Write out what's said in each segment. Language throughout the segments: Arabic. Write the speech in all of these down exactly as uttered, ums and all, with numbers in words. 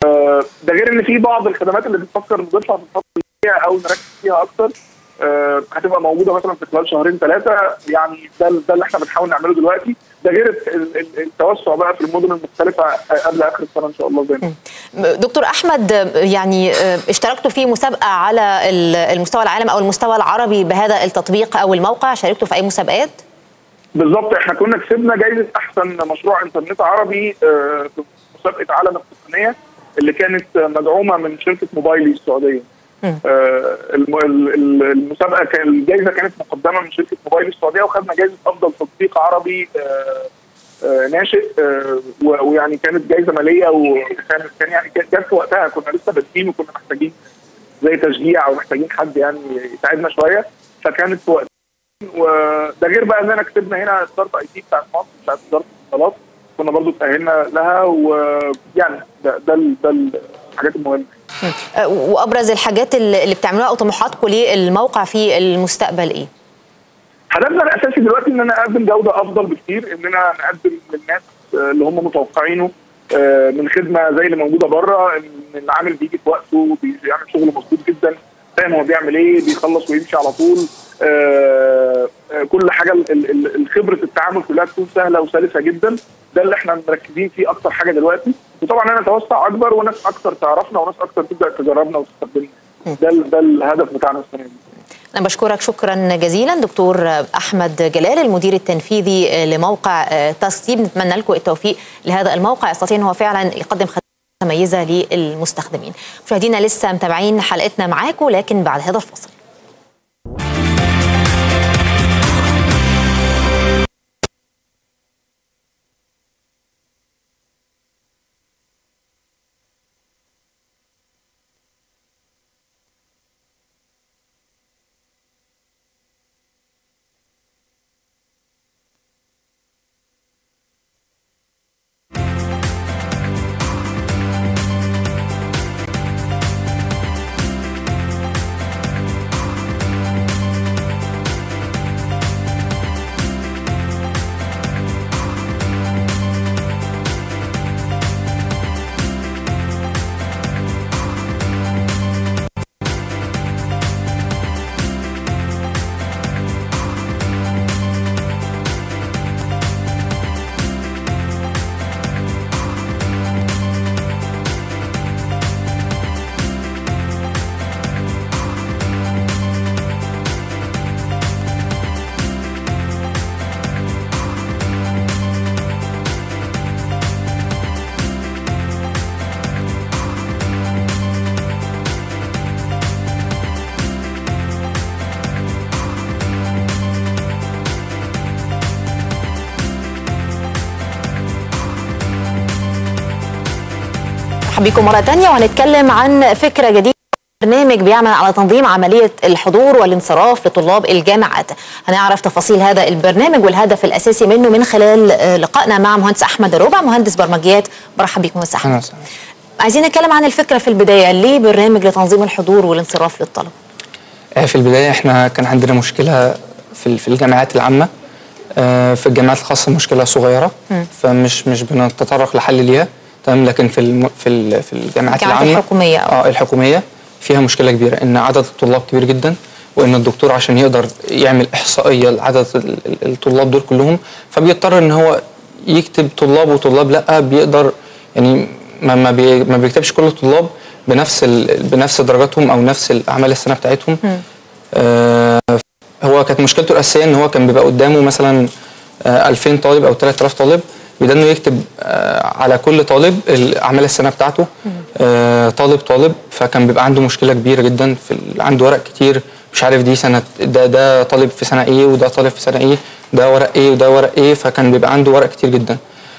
ده غير ان في بعض الخدمات اللي بنفكر نضيفها في الفتره الجايه او نركز فيها اكتر هتبقى موجوده مثلا في خلال شهرين ثلاثه، يعني ده ده اللي احنا بنحاول نعمله دلوقتي، ده غير التوسع بقى في المدن المختلفه قبل اخر السنه ان شاء الله. زي ما دكتور احمد، يعني اشتركتوا في مسابقه على المستوى العالمي او المستوى العربي بهذا التطبيق او الموقع؟ شاركتوا في اي مسابقات؟ بالظبط، احنا كنا كسبنا جائزه احسن مشروع انترنت عربي في مسابقه عالم التقنيه اللي كانت مدعومه من شركه موبايلي السعوديه. آه المسابقه كان الجائزه كانت مقدمه من شركه موبايلي السعوديه، وخدنا جائزه افضل تطبيق عربي آه آه ناشئ، آه ويعني كانت جائزه ماليه، وكان كان يعني كان في وقتها كنا لسه بادئين وكنا محتاجين زي تشجيع او محتاجين حد يعني يساعدنا شويه، فكانت في وقتها. وده غير بقى اننا كسبنا هنا ستارت اي تي بتاعت مصر بتاعت وزاره الاتصالات، كنا برضو تاهلنا لها، ويعني ده ده ده الحاجات المهمه. وابرز الحاجات اللي بتعملوها او طموحاتكم للموقع في المستقبل ايه؟ هدفنا الاساسي دلوقتي ان انا اقدم جوده افضل بكتير، اننا نقدم للناس اللي هم متوقعينه من خدمه زي اللي موجوده بره، ان العامل بيجي في وقته، بيعمل شغل مظبوط جدا، فاهم هو بيعمل ايه، بيخلص ويمشي على طول، كل حاجه خبره التعامل كلها تكون سهله وسلسه جدا. ده اللي احنا مركزين فيه اكتر حاجه دلوقتي، وطبعا انا نتوسع اكبر وناس اكتر تعرفنا وناس اكتر تبدا تجربنا وتستخدمنا. ده ده الهدف بتاعنا السنه دي. أنا بشكرك شكرا جزيلا دكتور أحمد جلال، المدير التنفيذي لموقع تاسكتيب. نتمنى لكم التوفيق لهذا الموقع، يستطيع أنه فعلا يقدم خدمات متميزة للمستخدمين. مشاهدينا لسه متابعين حلقتنا معاكم، لكن بعد هذا الفصل. مرحبا بكم مرة تانية، وهنتكلم عن فكرة جديدة، برنامج بيعمل على تنظيم عملية الحضور والانصراف لطلاب الجامعات. هنعرف تفاصيل هذا البرنامج والهدف الأساسي منه من خلال لقائنا مع مهندس أحمد الربع، مهندس برمجيات. مرحبا بكم مهندس أحمد. عايزين نتكلم عن الفكرة في البداية، ليه برنامج لتنظيم الحضور والانصراف للطلبة؟ في البداية احنا كان عندنا مشكلة في في الجامعات العامة، في الجامعات الخاصة مشكلة صغيرة، م. فمش مش بنتطرق لحل ليها، تمام. لكن في الم... في ال... في الجامعات العامة الحكومية اه الحكومية فيها مشكلة كبيرة، ان عدد الطلاب كبير جدا، وان الدكتور عشان يقدر يعمل احصائية لعدد الطلاب دول كلهم، فبيضطر ان هو يكتب طلاب وطلاب لا، بيقدر يعني ما بي... ما بيكتبش كل الطلاب بنفس ال... بنفس درجاتهم او نفس اعمال السنة بتاعتهم. آه هو كانت مشكلته الأساسية ان هو كان بيبقى قدامه مثلا آه ألفين طالب او ثلاثة آلاف طالب، بده انه يكتب آه على كل طالب اعمال السنه بتاعته آه طالب طالب، فكان بيبقى عنده مشكله كبيره جدا، في عنده ورق كتير، مش عارف دي سنه ده ده طالب في سنه ايه وده طالب في سنه ايه، ده ورق ايه وده ورق ايه، فكان بيبقى عنده ورق كتير جدا.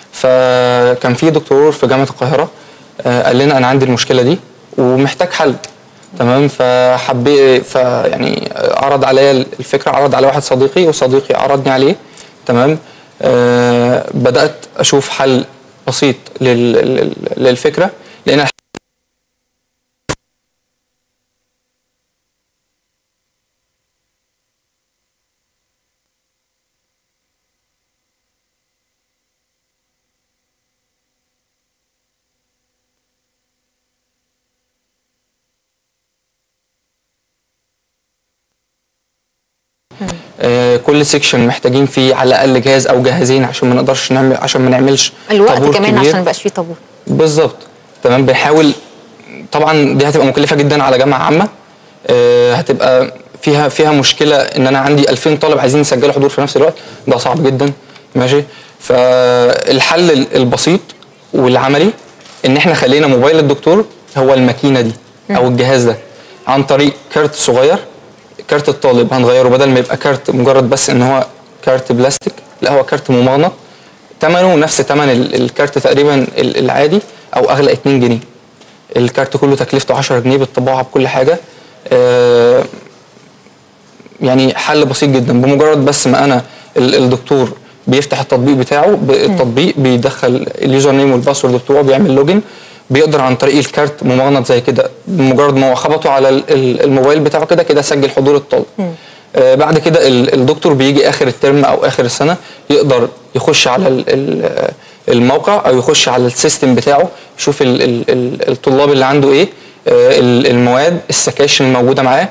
فكان في دكتور في جامعه القاهره آه قال لنا انا عندي المشكله دي ومحتاج حل، تمام. فحبي فيعني عرض عليا الفكره، عرض على واحد صديقي وصديقي عرضني عليه، تمام. آه بدأت أشوف حل بسيط للفكرة، لأن آه كل سيكشن محتاجين فيه على الاقل جهاز او جهازين عشان ما نقدرش نعمل عشان ما نعملش الوقت كمان كبير. عشان ما يبقاش فيه طابور. بالظبط تمام. بنحاول طبعا دي هتبقى مكلفه جدا على جامعه عامه، آه هتبقى فيها فيها مشكله ان انا عندي ألفين طالب عايزين يسجلوا حضور في نفس الوقت، ده صعب جدا ماشي. فالحل البسيط والعملي ان احنا خلينا موبايل الدكتور هو الماكينه دي او الجهاز ده عن طريق كارت صغير. كارت الطالب هنغيره بدل ما يبقى كارت مجرد بس ان هو كارت بلاستيك، لا هو كارت ممغنط ثمنه نفس ثمن الكارت تقريبا العادي او اغلى اتنين جنيه. الكارت كله تكلفته عشرة جنيه بالطباعه بكل حاجه. آه يعني حل بسيط جدا، بمجرد بس ما انا الدكتور بيفتح التطبيق بتاعه، التطبيق بيدخل اليوزر نيم والباسورد بتوعه، بيعمل لوجن، بيقدر عن طريق الكارت ممغنط زي كده بمجرد ما هو خبطه على الموبايل بتاعه كده كده سجل حضور الطالب. آه بعد كده الدكتور بيجي اخر الترم او اخر السنه يقدر يخش على الموقع او يخش على السيستم بتاعه يشوف ال ال الطلاب اللي عنده ايه، آه المواد السكاشن الموجوده معاه،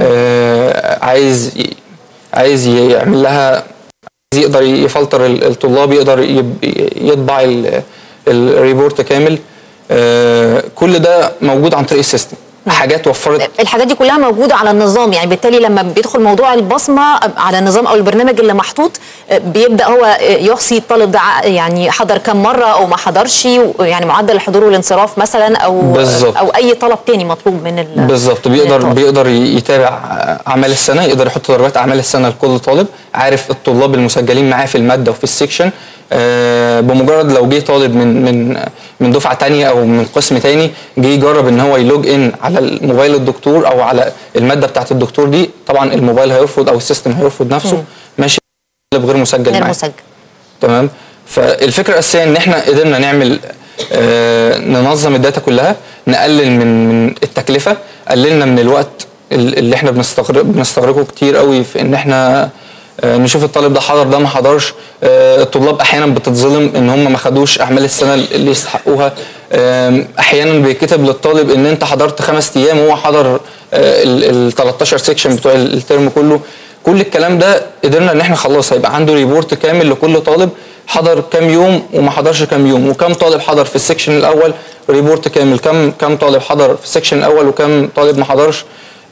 آه عايز عايز يعمل لها، يقدر يفلتر الطلاب، يقدر يطبع الريبورت كامل. آه كل ده موجود عن طريق السيستم. حاجات وفرت، الحاجات دي كلها موجوده على النظام، يعني بالتالي لما بيدخل موضوع البصمه على النظام او البرنامج اللي محطوط بيبدا هو يحصي الطالب ده يعني حضر كم مره او ما حضرش، يعني معدل الحضور والانصراف مثلا او بالزبط. او اي طلب تاني مطلوب من بالظبط. بيقدر من بيقدر يتابع اعمال السنه، يقدر يحط درجات اعمال السنه لكل طالب، عارف الطلاب المسجلين معاه في الماده وفي السكشن. آه بمجرد لو جه طالب من من من دفعه ثانيه او من قسم ثاني جه يجرب ان هو يلوج ان على الموبايل الدكتور او على الماده بتاعه الدكتور دي، طبعا الموبايل هيرفض او السيستم هيرفض نفسه. مم. ماشي طالب غير مسجل غير معاه. مسجل. تمام. فالفكره الاساسيه ان احنا قدرنا نعمل آه ننظم الداتا كلها، نقلل من من التكلفه، قللنا من الوقت اللي احنا بنستغرق بنستغرقه كتير قوي في ان احنا نشوف الطالب ده حضر ده ما حضرش. الطلاب احيانا بتتظلم ان هم ما خدوش اعمال السنه اللي يستحقوها. احيانا بيتكتب للطالب ان انت حضرت خمس ايام وهو حضر ال تلتاشر سيكشن بتوع الترم كله. كل الكلام ده قدرنا ان احنا خلاص هيبقى عنده ريبورت كامل لكل طالب حضر كام يوم وما حضرش كام يوم، وكم طالب حضر في السيكشن الاول، ريبورت كامل كم كم طالب حضر في السيكشن الاول وكم طالب ما حضرش.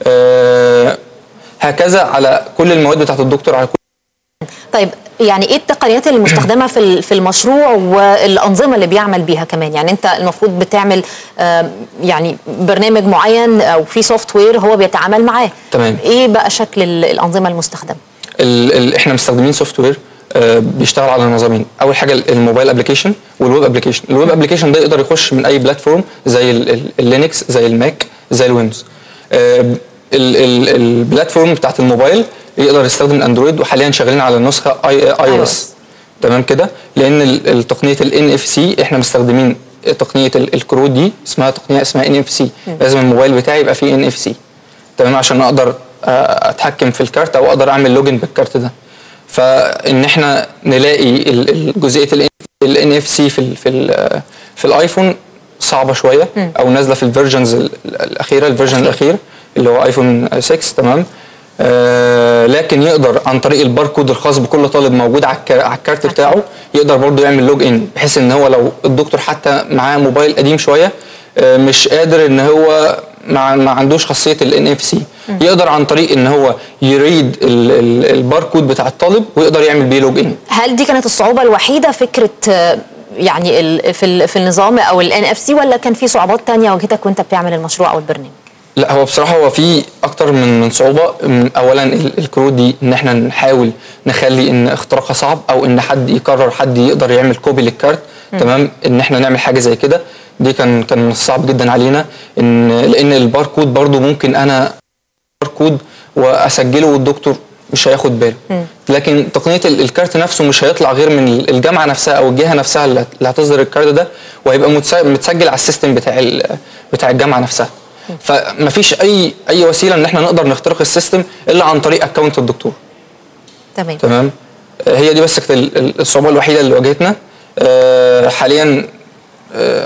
هكذا على كل المواد بتاعت الدكتور على كل. طيب يعني ايه التقنيات اللي مستخدمه في في المشروع والانظمه اللي بيعمل بيها كمان؟ يعني انت المفروض بتعمل يعني برنامج معين او في سوفت وير هو بيتعامل معاه. تمام. ايه بقى شكل الانظمه المستخدمه؟ ال ال احنا مستخدمين سوفت وير بيشتغل على نظامين. اول حاجه الموبايل ابلكيشن والويب ابلكيشن. الويب ابلكيشن ده يقدر يخش من اي بلاتفورم زي اللينكس زي الماك زي الويندوز. البلاتفورم بتاعت الموبايل يقدر يستخدم اندرويد، وحاليا شغالين على النسخه اي اي او اس. تمام كده. لان تقنيه الان اف سي احنا مستخدمين تقنيه الكروت دي، اسمها تقنيه اسمها ان اف سي. لازم الموبايل بتاعي يبقى فيه ان اف سي تمام عشان اقدر اتحكم في الكارت او اقدر اعمل لوجن بالكارت ده. فان احنا نلاقي جزئيه الان اف سي في ال في ال في الايفون صعبه شويه، او نازله في الفيرجنز الاخيره، الفيرجن الاخير اللي هو ايفون ستة. تمام. آه لكن يقدر عن طريق الباركود الخاص بكل طالب موجود على الكارت بتاعه يقدر برضه يعمل لوج ان، بحيث ان هو لو الدكتور حتى معاه موبايل قديم شويه آه مش قادر ان هو ما, ما عندوش خاصيه الان اف سي، يقدر عن طريق ان هو يريد الباركود بتاع الطالب ويقدر يعمل بيه لوج ان. هل دي كانت الصعوبه الوحيده فكره يعني في في النظام او الان اف سي، ولا كان في صعوبات ثانيه واجهتك وانت بتعمل المشروع او البرنامج؟ لا هو بصراحه هو في اكتر من من صعوبه. اولا الكروت دي ان احنا نحاول نخلي ان اختراقها صعب، او ان حد يقرر حد يقدر يعمل كوبي للكارت. م. تمام. ان احنا نعمل حاجه زي كده دي كان كان صعب جدا علينا، ان لان الباركود برضو ممكن انا باركود واسجله والدكتور مش هياخد باله. م. لكن تقنيه الكارت نفسه مش هيطلع غير من الجامعه نفسها او الجهه نفسها اللي هتصدر الكارت ده، وهيبقى متسجل على السيستم بتاع بتاع الجامعه نفسها. فمفيش اي اي وسيله ان احنا نقدر نخترق السيستم الا عن طريق اكونت الدكتور. تمام. تمام. هي دي بس الصعوبه الوحيده اللي واجهتنا. حاليا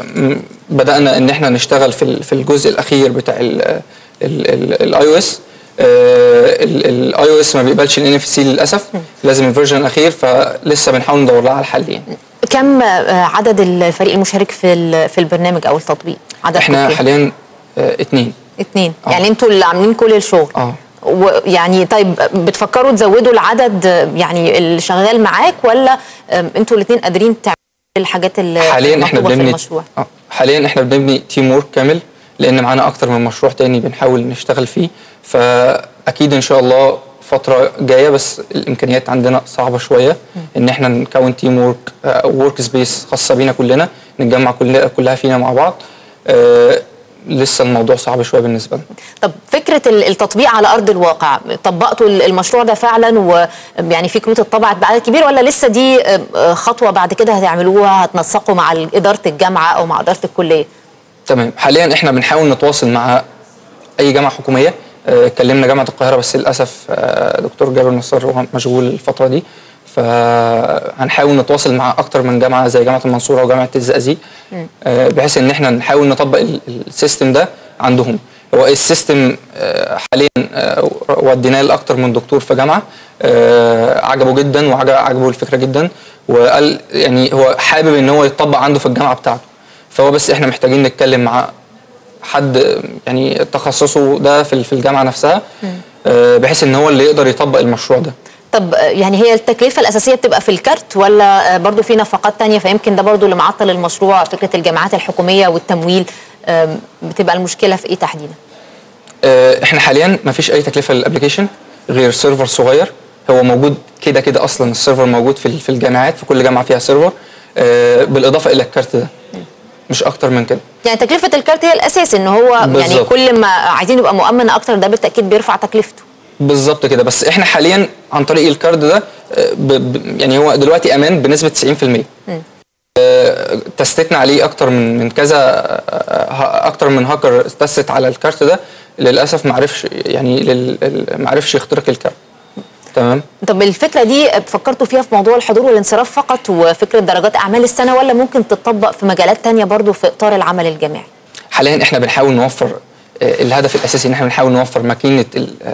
بدانا ان احنا نشتغل في في الجزء الاخير بتاع الاي او اس. الاي او اس ما بيقبلش الان اف سي للاسف، لازم الفيرجن الاخير، فلسه بنحاول ندور لها على الحل يعني. كم عدد الفريق المشارك في في البرنامج او التطبيق؟ عدد احنا حاليا اثنين. اثنين آه. يعني انتوا اللي عاملين كل الشغل. اه ويعني طيب بتفكروا تزودوا العدد يعني اللي شغال معاك، ولا انتوا الاثنين قادرين تعملوا الحاجات اللي حاليا احنا بنبني المشروع؟ اه حاليا احنا بنبني تيم ورك كامل، لان معانا اكتر من مشروع تاني بنحاول نشتغل فيه، فاكيد ان شاء الله فتره جايه، بس الامكانيات عندنا صعبه شويه ان احنا نكون تيم ورك ورك سبيس خاصه بينا كلنا، نتجمع كلنا كلها فينا مع بعض. آه لسه الموضوع صعب شويه بالنسبه لنا. طب فكره التطبيق على ارض الواقع، طبقتوا المشروع ده فعلا ويعني في كروت اتطبعت بعدد كبير، ولا لسه دي خطوه بعد كده هتعملوها هتنسقوا مع اداره الجامعه او مع اداره الكليه؟ تمام، حاليا احنا بنحاول نتواصل مع اي جامعه حكوميه. كلمنا جامعه القاهره بس للاسف دكتور جابر نصار هو مشغول الفتره دي، فهنحاول نتواصل مع اكتر من جامعه زي جامعه المنصوره وجامعه الزقازيق، بحيث ان احنا نحاول نطبق السيستم ده عندهم. هو السيستم حاليا وديناه لاكتر من دكتور في جامعه، عجبه جدا وعجبه الفكره جدا، وقال يعني هو حابب ان هو يتطبق عنده في الجامعه بتاعته. فهو بس احنا محتاجين نتكلم مع حد يعني تخصصه ده في الجامعه نفسها، بحيث ان هو اللي يقدر يطبق المشروع ده. طب يعني هي التكلفه الاساسيه بتبقى في الكارت، ولا برضو في نفقات تانية؟ فيمكن ده برضو اللي معطل المشروع، فكره الجامعات الحكوميه والتمويل، بتبقى المشكله في ايه تحديدا؟ احنا حاليا ما فيش اي تكلفه للابلكيشن غير سيرفر صغير، هو موجود كده كده اصلا، السيرفر موجود في في الجامعات، في كل جامعه فيها سيرفر، بالاضافه الى الكارت ده، مش اكتر من كده. يعني تكلفه الكارت هي الاساس، ان هو بالزبط. يعني كل ما عايزين يبقى مؤمن اكتر ده بالتاكيد بيرفع تكلفته. بالظبط كده، بس احنا حاليا عن طريق الكارد ده ب ب يعني هو دلوقتي امان بنسبه تسعين في المية. اه تستنا عليه اكتر من من كذا، اكتر من هاكر تست على الكارت ده، للاسف ما عرفش يعني ما عرفش يخترق الكارت. تمام. طب الفكره دي فكرتوا فيها في موضوع الحضور والانصراف فقط وفكره درجات اعمال السنه، ولا ممكن تطبق في مجالات ثانيه برضو في اطار العمل الجامعي؟ حاليا احنا بنحاول نوفر، الهدف الاساسي ان احنا بنحاول نوفر ماكينه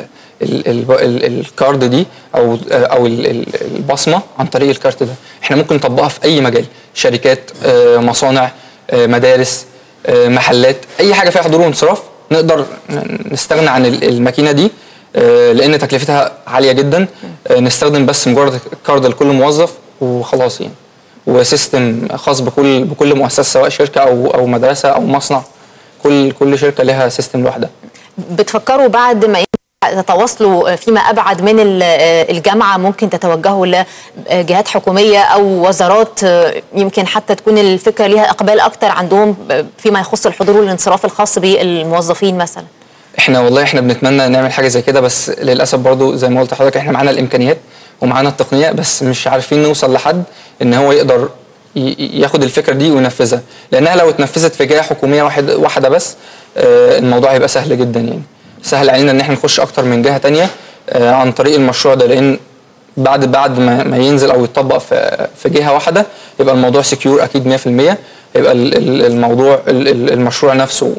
الكارد دي او او البصمه عن طريق الكارت ده. احنا ممكن نطبقها في اي مجال، شركات، مصانع، مدارس، محلات، اي حاجه فيها حضور وانصراف نقدر نستغنى عن الماكينه دي، لان تكلفتها عاليه جدا. نستخدم بس مجرد الكارد لكل موظف وخلاص يعني، وسيستم خاص بكل بكل مؤسسه سواء شركه او او مدرسه او مصنع، كل كل شركه لها سيستم لوحدها. بتفكروا بعد ما تتواصلوا فيما ابعد من الجامعه ممكن تتوجهوا لجهات حكوميه او وزارات، يمكن حتى تكون الفكره ليها اقبال اكتر عندهم فيما يخص الحضور والانصراف الخاص بالموظفين مثلا؟ احنا والله احنا بنتمنى نعمل حاجه زي كده، بس للاسف برضو زي ما قلت لحضرتك احنا معانا الامكانيات ومعانا التقنيه، بس مش عارفين نوصل لحد ان هو يقدر ياخد الفكره دي وينفذها، لانها لو اتنفذت في جهه حكوميه واحد واحده بس الموضوع هيبقى سهل جدا يعني، سهل علينا ان احنا نخش اكتر من جهه ثانيه عن طريق المشروع ده، لان بعد بعد ما ينزل او يتطبق في في جهه واحده يبقى الموضوع سكيور اكيد مية في المية، يبقى الموضوع المشروع نفسه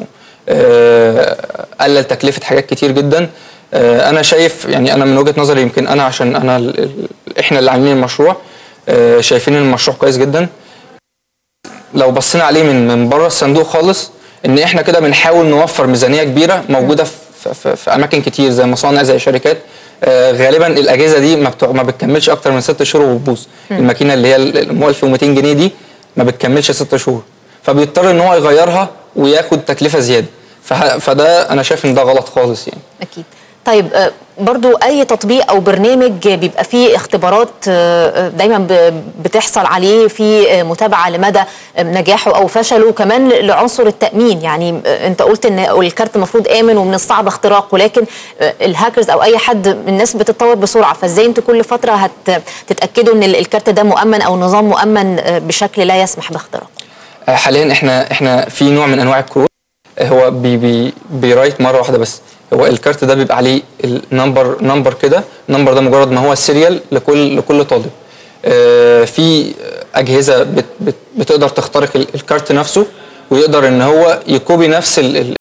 قلل تكلفه حاجات كتير جدا. انا شايف يعني انا من وجهه نظري، يمكن انا عشان انا احنا اللي عاملين المشروع شايفين ان المشروع كويس جدا. لو بصينا عليه من من بره الصندوق خالص، ان احنا كده بنحاول نوفر ميزانيه كبيره موجوده في, في, في اماكن كتير زي مصانع زي شركات. آه غالبا الاجهزه دي ما, ما بتكملش اكتر من ست شهور وبتبوظ. الماكينه اللي هي ال ألف ومئتين جنيه دي ما بتكملش ست شهور، فبيضطر ان هو يغيرها وياخد تكلفه زياده، فده انا شايف ان ده غلط خالص يعني. اكيد. طيب برضو اي تطبيق او برنامج بيبقى فيه اختبارات دايما بتحصل عليه في متابعه لمدى نجاحه او فشله، وكمان لعنصر التامين. يعني انت قلت ان الكارت المفروض امن ومن الصعب اختراقه، لكن الهاكرز او اي حد الناس بتتطور بسرعه، فازاي انتوا كل فتره هتتاكدوا ان الكارت ده مؤمن او نظام مؤمن بشكل لا يسمح باختراقه؟ حاليا احنا احنا في نوع من انواع الكروت هو بي بي بيرايت مره واحده بس. هو الكارت ده بيبقى عليه النمبر نمبر كده، النمبر ده مجرد ما هو السيريال لكل لكل طالب. آه في اجهزه بت بت بتقدر تخترق الكارت نفسه، ويقدر ان هو يكوبي نفس ال